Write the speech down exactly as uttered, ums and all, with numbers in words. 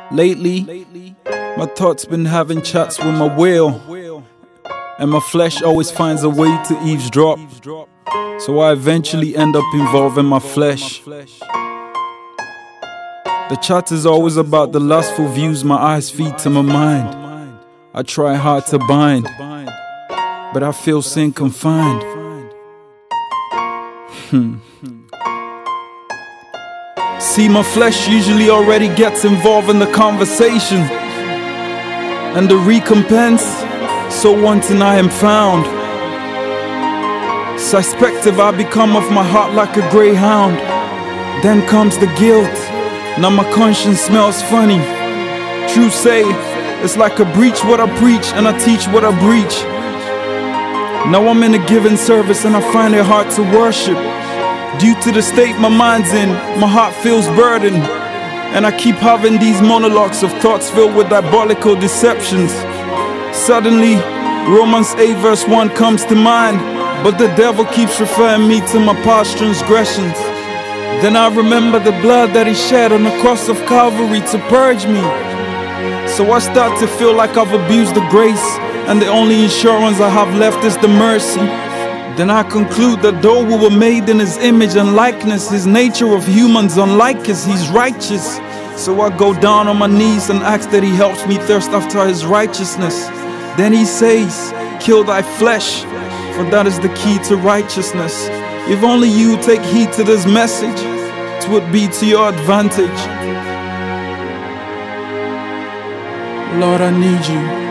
Lately, my thoughts been having chats with my will, and my flesh always finds a way to eavesdrop. So I eventually end up involving my flesh. The chat is always about the lustful views my eyes feed to my mind. I try hard to bind, but I feel sin confined. Hmm. See, my flesh usually already gets involved in the conversation, and the recompense, so wanting I am found. Suspective I become of my heart like a greyhound. Then comes the guilt, now my conscience smells funny. True say, it's like I preach what I preach and I teach what I preach. Now I'm in a given service and I find it hard to worship. Due to the state my mind's in, my heart feels burdened, and I keep having these monologues of thoughts filled with diabolical deceptions. Suddenly, Romans eight verse one comes to mind, but the devil keeps referring me to my past transgressions. Then I remember the blood that he shed on the cross of Calvary to purge me. So I start to feel like I've abused the grace, and the only insurance I have left is the mercy. Then I conclude that though we were made in his image and likeness, his nature of humans unlike us, he's righteous. So I go down on my knees and ask that he helps me thirst after his righteousness. Then he says, kill thy flesh, for that is the key to righteousness. If only you take heed to this message, it would be to your advantage. Lord, I need you.